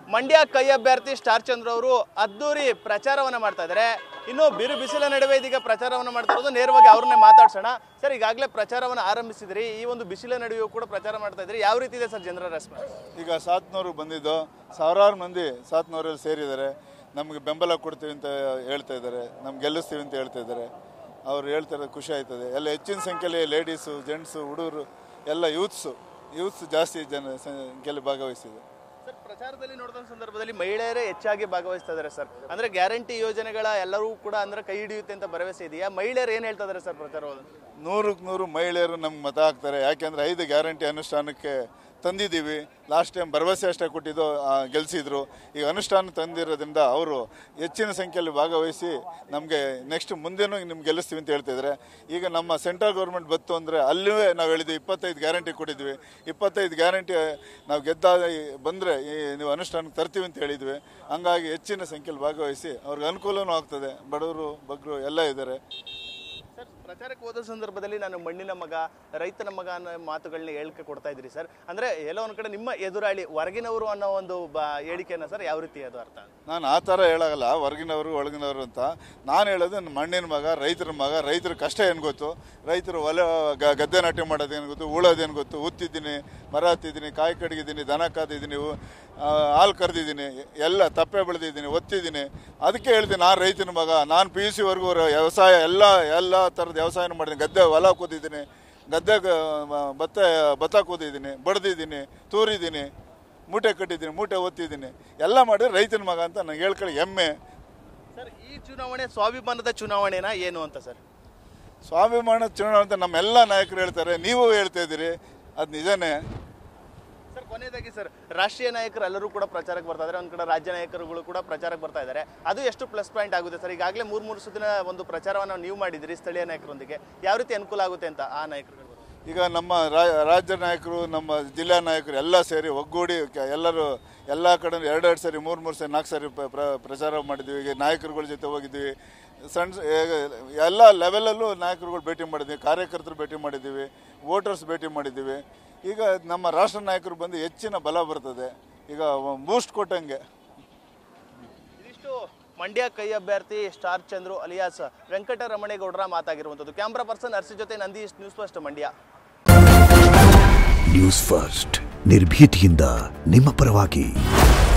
ಮಂಡ್ಯ ಕೈ ಅಭ್ಯರ್ಥಿ ಸ್ಟಾರ್ ಚಂದ್ರ ಅವರು ಅದ್ದೂರಿ ಪ್ರಚಾರವನ್ನು ಮಾಡ್ತಾ ಇದ್ದಾರೆ. ಇನ್ನು ಬಿರು ಬಿಸಿಲ ನಡುವೆ ಇದೀಗ ಪ್ರಚಾರವನ್ನು ಮಾಡ್ತಾ ಇರೋದು. ನೇರವಾಗಿ ಅವ್ರನ್ನೇ ಮಾತಾಡ್ಸೋಣ. ಸರ್, ಈಗಾಗಲೇ ಪ್ರಚಾರವನ್ನು ಆರಂಭಿಸಿದ್ರಿ, ಈ ಒಂದು ಬಿಸಿಲ ನಡುವೆಯೂ ಕೂಡ ಪ್ರಚಾರ ಮಾಡ್ತಾ ಇದ್ರಿ, ಯಾವ ರೀತಿ ಇದೆ ಸರ್ ಜನರ ರೆಸ್ಪಾನ್ಸ್? ಈಗ 700 ಬಂದಿದ್ದು, ಸಾವಿರಾರು ಮಂದಿ 700ರಲ್ಲಿ ಸೇರಿದ್ದಾರೆ. ನಮಗೆ ಬೆಂಬಲ ಕೊಡ್ತೀವಿ ಅಂತ ಹೇಳ್ತಾ ಇದ್ದಾರೆ, ನಮ್ಗೆ ಗೆಲ್ಲಿಸ್ತೀವಿ ಅಂತ ಹೇಳ್ತಾ ಇದ್ದಾರೆ. ಅವ್ರು ಹೇಳ್ತಾ ಇರೋದು ಖುಷಿ ಆಯ್ತದೆ. ಎಲ್ಲ ಹೆಚ್ಚಿನ ಸಂಖ್ಯೆಯಲ್ಲಿ ಲೇಡೀಸು, ಜೆಂಟ್ಸು, ಹುಡುಗರು ಎಲ್ಲ ಯೂತ್ಸ್ ಜಾಸ್ತಿ ಸಂಖ್ಯೆಯಲ್ಲಿ ಭಾಗವಹಿಸಿದೆ. ಸರ್, ಪ್ರಚಾರದಲ್ಲಿ ನೋಡಿದ ಸಂದರ್ಭದಲ್ಲಿ ಮಹಿಳೆಯರೇ ಹೆಚ್ಚಾಗಿ ಭಾಗವಹಿಸ್ತಾ ಇದ್ದಾರೆ ಸರ್. ಅಂದ್ರೆ ಗ್ಯಾರಂಟಿ ಯೋಜನೆಗಳ ಎಲ್ಲರೂ ಕೂಡ ಅಂದ್ರೆ ಕೈ ಹಿಡಿಯುತ್ತೆ ಅಂತ ಭರವಸೆ ಇದೆಯಾ? ಮಹಿಳೆಯರು ಏನ್ ಹೇಳ್ತಾ ಇದ್ದಾರೆ ಸರ್ ಪ್ರಚಾರವನ್ನು? 100ಕ್ಕೆ 100 ಮಹಿಳೆಯರು ನಮ್ಗೆ ಮತ ಹಾಕ್ತಾರೆ. ಯಾಕೆಂದ್ರೆ 5 ಗ್ಯಾರಂಟಿ ಅನುಷ್ಠಾನಕ್ಕೆ ತಂದಿದ್ದೀವಿ. ಲಾಸ್ಟ್ ಟೈಮ್ ಭರವಸೆ ಅಷ್ಟೇ ಕೊಟ್ಟಿದ್ದು, ಗೆಲ್ಲಿಸಿದ್ರು. ಈಗ ಅನುಷ್ಠಾನ ತಂದಿರೋದ್ರಿಂದ ಅವರು ಹೆಚ್ಚಿನ ಸಂಖ್ಯೆಯಲ್ಲಿ ಭಾಗವಹಿಸಿ ನಮಗೆ ನೆಕ್ಸ್ಟ್ ಮುಂದೇನು ನಿಮ್ಗೆ ಗೆಲ್ಲಿಸ್ತೀವಿ ಅಂತ ಹೇಳ್ತಿದ್ದಾರೆ. ಈಗ ನಮ್ಮ ಸೆಂಟ್ರಲ್ ಗೌರ್ಮೆಂಟ್ ಬತ್ತು ಅಂದರೆ ಅಲ್ಲೂ ನಾವು ಹೇಳಿದ್ವಿ 25 ಗ್ಯಾರಂಟಿ ಕೊಟ್ಟಿದ್ವಿ. 25 ಗ್ಯಾರಂಟಿ ನಾವು ಬಂದರೆ ನೀವು ಅನುಷ್ಠಾನಕ್ಕೆ ತರ್ತೀವಿ ಅಂತ ಹೇಳಿದ್ವಿ. ಹಂಗಾಗಿ ಹೆಚ್ಚಿನ ಸಂಖ್ಯೆಯಲ್ಲಿ ಭಾಗವಹಿಸಿ ಅವ್ರಿಗೆ ಅನುಕೂಲವೂ ಆಗ್ತದೆ. ಬಡವರು ಬಗ್ಗರು ಎಲ್ಲ ಇದ್ದಾರೆ. ಸರ್, ಪ್ರಚಾರಕ್ಕೆ ಹೋದ ಸಂದರ್ಭದಲ್ಲಿ ನಾನು ಮಣ್ಣಿನ ಮಗ, ರೈತನ ಮಗ ಅನ್ನೋ ಮಾತುಗಳನ್ನ ಹೇಳಿಕೆ ಕೊಡ್ತಾ ಇದ್ರಿ ಸರ್. ಅಂದ್ರೆ ಎಲ್ಲೋ ಒಂದ್ ಕಡೆ ನಿಮ್ಮ ಎದುರಾಳಿ ಹೊರಗಿನವರು ಅನ್ನೋ ಒಂದು ಹೇಳಿಕೆನ ಸರ್ ಯಾವ ರೀತಿ ಅದು ಅರ್ಥ? ನಾನು ಆ ಥರ ಹೇಳೋಲ್ಲ, ಹೊರಗಿನವರು ಒಳಗಿನವರು ಅಂತ. ನಾನು ಹೇಳೋದು ಮಣ್ಣಿನ ಮಗ, ರೈತರ ಮಗ. ರೈತರ ಕಷ್ಟ ಏನು ಗೊತ್ತು, ರೈತರು ಗದ್ದೆ ನಾಟಿ ಮಾಡೋದೇನು ಗೊತ್ತು, ಉಳೋದೇನು ಗೊತ್ತು. ಉತ್ತಿದ್ದೀನಿ, ಮರ ಹತ್ತಿದ್ದೀನಿ, ಕಾಯಿ ಕಡಗಿದ್ದೀನಿ, ದನ ಕಾದಿದ್ದೀನಿ, ಹಾಲು ಕರೆದಿದ್ದೀನಿ, ಎಲ್ಲ ತಪ್ಪೆ ಬೆಳೆದಿದ್ದೀನಿ, ಒತ್ತಿದ್ದೀನಿ. ಅದಕ್ಕೆ ಹೇಳ್ತೀನಿ, ನಾನು ರೈತನ ಮಗ. ನಾನು PUC ವರೆಗೂ ವ್ಯವಸಾಯ ಎಲ್ಲ ಥರದ ವ್ಯವಸಾಯನ ಮಾಡಿದ್ದೀನಿ. ಗದ್ದೆ ಹೊಲ ಕೂದಿದ್ದೀನಿ, ಗದ್ದೆಗೆ ಭತ್ತ ಕೂದಿದ್ದೀನಿ, ಬಡ್ದಿದ್ದೀನಿ, ತೂರಿದ್ದೀನಿ, ಮೂಟೆ ಕಟ್ಟಿದ್ದೀನಿ, ಮೂಟೆ ಒತ್ತಿದ್ದೀನಿ, ಎಲ್ಲ ಮಾಡಿ ರೈತನ ಮಗ ಅಂತ ನಂಗೆ ಹೇಳ್ಕೊಳ್ಳಿ ಹೆಮ್ಮೆ. ಸರ್, ಈ ಚುನಾವಣೆ ಸ್ವಾಭಿಮಾನದ ಚುನಾವಣೆನಾ ಏನು ಅಂತ ಸರ್? ಸ್ವಾಭಿಮಾನದ ಚುನಾವಣೆ ಅಂತ ನಮ್ಮೆಲ್ಲ ನಾಯಕರು ಹೇಳ್ತಾರೆ, ನೀವು ಹೇಳ್ತಾ ಇದ್ದೀರಿ, ಅದು ನಿಜನೇ. ಸರ್, ಕೊನೆಯದಾಗಿ ಸರ್, ರಾಷ್ಟ್ರೀಯ ನಾಯಕರು ಎಲ್ಲರೂ ಕೂಡ ಪ್ರಚಾರಕ್ಕೆ ಬರ್ತಾ ಇದ್ದಾರೆ, ಒಂದ್ ಕಡೆ ರಾಜ್ಯ ನಾಯಕರುಗಳು ಕೂಡ ಪ್ರಚಾರಕ್ಕೆ ಬರ್ತಾ ಇದ್ದಾರೆ. ಅದು ಎಷ್ಟು ಪ್ಲಸ್ ಪಾಯಿಂಟ್ ಆಗುತ್ತೆ ಸರ್? ಈಗಾಗಲೇ 3 ಸುತ್ತಿನ ಒಂದು ಪ್ರಚಾರವನ್ನು ನೀವು ಮಾಡಿದಿರಿ ಸ್ಥಳೀಯ ನಾಯಕರೊಂದಿಗೆ, ಯಾವ ರೀತಿ ಅನುಕೂಲ ಆಗುತ್ತೆ ಅಂತ ಆ ನಾಯಕರುಗಳು? ಈಗ ನಮ್ಮ ರಾಜ್ಯ ನಾಯಕರು, ನಮ್ಮ ಜಿಲ್ಲಾ ನಾಯಕರು ಎಲ್ಲ ಸೇರಿ ಒಗ್ಗೂಡಿ ಎಲ್ಲರೂ ಎಲ್ಲ ಕಡೆ 2 ಸರಿ 3 ಸರಿ 4 ಸರಿ ಪ್ರಚಾರ ಮಾಡಿದ್ವಿ. ಈಗ ನಾಯಕರುಗಳ ಜೊತೆ ಹೋಗಿದ್ವಿ, ಎಲ್ಲ ಲೆವೆಲಲ್ಲೂ ನಾಯಕರುಗಳು ಭೇಟಿ ಮಾಡಿದ್ವಿ, ಕಾರ್ಯಕರ್ತರು ಭೇಟಿ ಮಾಡಿದ್ದೀವಿ, ವೋಟರ್ಸ್ ಭೇಟಿ ಮಾಡಿದ್ದೀವಿ. ಈಗ ನಮ್ಮ ರಾಷ್ಟ್ರ ನಾಯಕರು ಬಂದು ಹೆಚ್ಚಿನ ಬಲ ಬರ್ತದೆ, ಈಗ ಬೂಸ್ಟ್ ಕೊಟ್ಟಂಗೆ. ಇದಿಷ್ಟು ಮಂಡ್ಯ ಕೈ ಅಭ್ಯರ್ಥಿ ಸ್ಟಾರ್ ಚಂದ್ರು ಅಲಿಯಾಸ್ ವೆಂಕಟರಮಣೇಗೌಡರ ಮಾತಾಗಿರುವಂಥದ್ದು. ಕ್ಯಾಮ್ರಾ ಪರ್ಸನ್ ಅರ್ಸಿ ಜೊತೆ Nandish, news first Mandya. News first ನಿರ್ಭೀತಿಯಿಂದ ನಿಮ್ಮ ಪರವಾಗಿ.